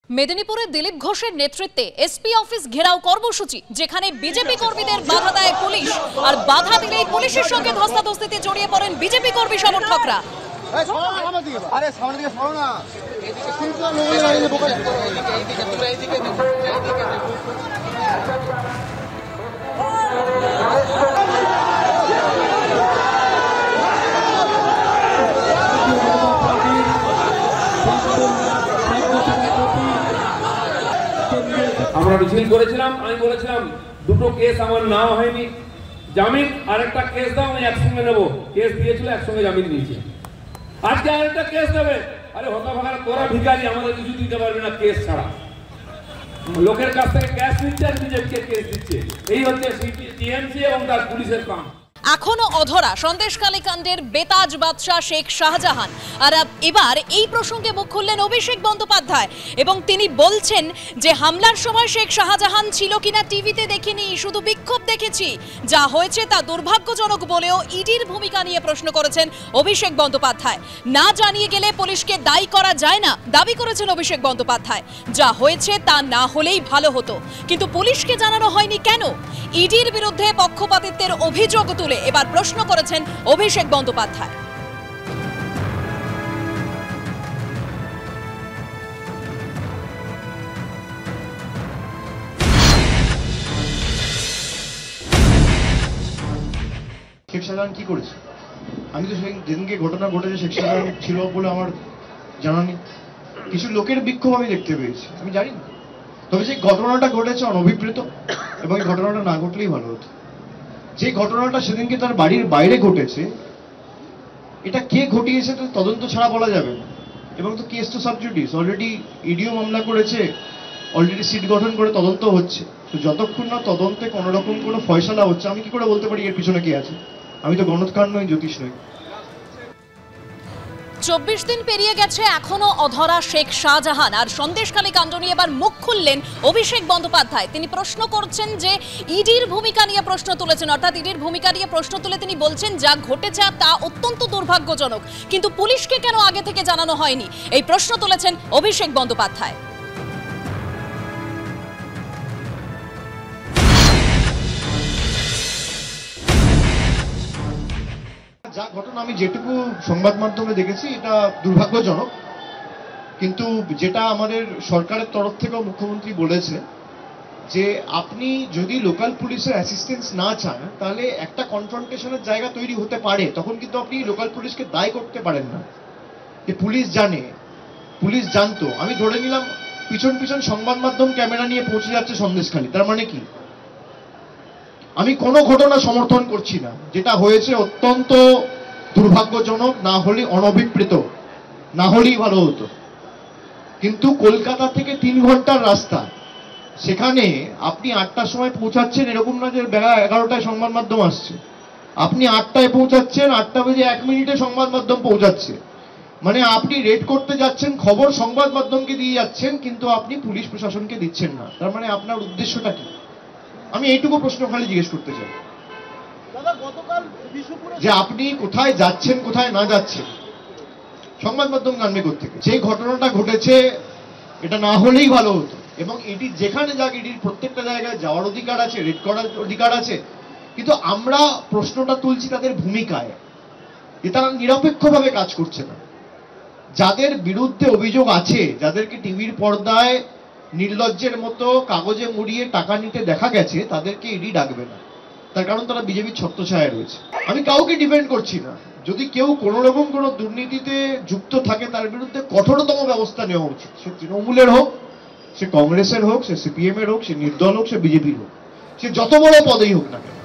মেদিনীপুরে দিলীপ ঘোষের নেতৃত্বে এসপি অফিস ঘেরাও কর্মসূচি, যেখানে বিজেপি কর্মীদের বাধা দেয় পুলিশ, আর বাধা দিলেই পুলিশের সঙ্গে ধস্তাধস্তিতে জড়িয়ে পড়েন বিজেপি কর্মী সমর্থকরা। আমরা মিছিল করেছিলাম, আমি বলেছিলাম দুটো কেস আমার নাও হয়নি, জামিন আরেকটা কেস দাও, আমি একসঙ্গে নেবো। কেস দিয়েছিল, একসঙ্গে জামিন নিয়েছে। আজকে আরেকটা কেস দেবে, আরে হতাভাগার তোরা ভিখারি, আমাদের কিছু দিতে পারবে না কেস ছাড়া। লোকের কাছ থেকে ক্যাশ নিচ্ছে আর বিজেপিকে কেস দিচ্ছে। এই হচ্ছে টিএমসি এবং তার পুলিশের কাম। এখনো অধরা সন্দেশখালী কাণ্ডের বেতাজ বাদশাহ শেখ শাহজাহান। আর এবার এই প্রসঙ্গে মুখ খুললেন অভিষেক বন্দ্যোপাধ্যায় এবং তিনি বলছেন যে হামলার সময় শেখ শাহজাহান ছিল কিনা টিভিতে দেখিনি, শুধু বিক্ষোভ দেখেছি। যা হয়েছে তা দুর্ভাগ্যজনক বলেও ইডির ভূমিকা নিয়ে প্রশ্ন করেছেন অভিষেক বন্দ্যোপাধ্যায়। না জানিয়ে গেলে পুলিশকে দায়ী করা যায় না দাবি করেছেন অভিষেক বন্দ্যোপাধ্যায়। যা হয়েছে তা না হলেই ভালো হতো, কিন্তু পুলিশকে জানানো হয়নি কেন? ইডির বিরুদ্ধে পক্ষপাতিত্বের অভিযোগ তুলে এবার প্রশ্ন করেছেন অভিষেক বন্দ্যোপাধ্যায়। শেখ শাহজাহান কি করেছে? আমি তো যেদিনকে ঘটনা ঘটেছে শেখ শাহজাহান ছিল বলে আমার জানা নেই। কিছু লোকের বিক্ষোভ আমি দেখতে পেয়েছি, আমি জানি না। তবে যে ঘটনাটা ঘটেছে অনভিপ্রেত, এবং এই ঘটনাটা না ঘটলেই ভালো হতো। যে ঘটনাটা সেদিনকে তার বাড়ির বাইরে ঘটেছে, এটা কে ঘটিয়েছে তদন্ত ছাড়া বলা যাবে না। এবং তো কেস তো সাবজুডিস, অলরেডি ইডিও মামলা করেছে, অলরেডি সিট গঠন করে তদন্ত হচ্ছে। তো যতক্ষণ না তদন্তে কোনো রকম কোনো ফয়সালা হচ্ছে, আমি কি করে বলতে পারি এর পিছনে কে আছে? আমি তো গণৎকার নই, জ্যোতিষ নই। 24 দিন পেরিয়ে গেছে, এখনো অধরা শেখ শাহজাহান। আর সন্দেশখালী কাণ্ড নিয়ে এবার মুখ খুললেন অভিষেক বন্দ্যোপাধ্যায়। তিনি প্রশ্ন করছেন যে ইডির ভূমিকা নিয়ে প্রশ্ন তুলেছেন, অর্থাৎ ইডির ভূমিকা নিয়ে প্রশ্ন তুলে তিনি বলছেন যা ঘটেছে তা অত্যন্ত দুর্ভাগ্যজনক, কিন্তু পুলিশকে কেন আগে থেকে জানানো হয়নি, এই প্রশ্ন তুলেছেন অভিষেক বন্দ্যোপাধ্যায়। যা ঘটনা আমি যেটুকু সংবাদ মাধ্যমে দেখেছি এটা দুর্ভাগ্যজনক, কিন্তু যেটা আমাদের সরকারের তরফ থেকেও মুখ্যমন্ত্রী বলেছে যে আপনি যদি লোকাল পুলিশের অ্যাসিস্ট্যান্স না চান তাহলে একটা কনফ্রন্টেশনের জায়গা তৈরি হতে পারে, তখন কিন্তু আপনি লোকাল পুলিশকে দায়ী করতে পারেন না। যে পুলিশ জানে, পুলিশ জানতো, আমি ধরে নিলাম পিছন পিছন সংবাদ মাধ্যম ক্যামেরা নিয়ে পৌঁছে যাচ্ছে সন্দেশখালী, তার মানে কি? আমি কোনো ঘটনা সমর্থন করছি না, যেটা হয়েছে অত্যন্ত দুর্ভাগ্যজনক, না হলে অনভিপ্রেত, না হলেই ভালো হতো। কিন্তু কলকাতা থেকে 3 ঘন্টার রাস্তা, সেখানে আপনি 8টার সময় পৌঁছাচ্ছেন, এরকম না যে বেলা 11টায় সংবাদ মাধ্যম আসছে। আপনি 8টায় পৌঁছাচ্ছেন, 8টা বেজে 1 মিনিটে সংবাদ মাধ্যম পৌঁছাচ্ছে। মানে আপনি রেড করতে যাচ্ছেন, খবর সংবাদ মাধ্যমকে দিয়ে যাচ্ছেন, কিন্তু আপনি পুলিশ প্রশাসনকে দিচ্ছেন না। তার মানে আপনার উদ্দেশ্যটা কি? আমি এইটুকু প্রশ্ন খালি জিজ্ঞেস করতে চাই যে আপনি কোথায় যাচ্ছেন, কোথায় না যাচ্ছেন, সংবাদ মাধ্যম জানবে কোত্থেকে? যে ঘটনাটা ঘটেছে এটা না হলেই ভালো হতো, এবং এটি যেখানে যাক এটির প্রত্যেকটা জায়গায় যাওয়ার অধিকার আছে, রেড করার অধিকার আছে। কিন্তু আমরা প্রশ্নটা তুলছি তাদের ভূমিকায়, যে তারা নিরপেক্ষভাবে কাজ করছে না। যাদের বিরুদ্ধে অভিযোগ আছে, যাদেরকে টিভির পর্দায় নির্লজ্জের মতো কাগজে মুড়িয়ে টাকা নিতে দেখা গেছে, তাদেরকে ইডি ডাকবে না, তার কারণ তারা বিজেপির ছত্রছায়ায় রয়েছে। আমি কাউকে ডিফেন্ড করছি না, যদি কেউ কোনো রকম কোনো দুর্নীতিতে যুক্ত থাকে তার বিরুদ্ধে কঠোরতম ব্যবস্থা নেওয়া উচিত। সে তৃণমূলের হোক, সে কংগ্রেসের হোক, সে সিপিএম এর হোক, সে নির্দল হোক, সে বিজেপির হোক, সে যত বড় পদেই হোক না কেন।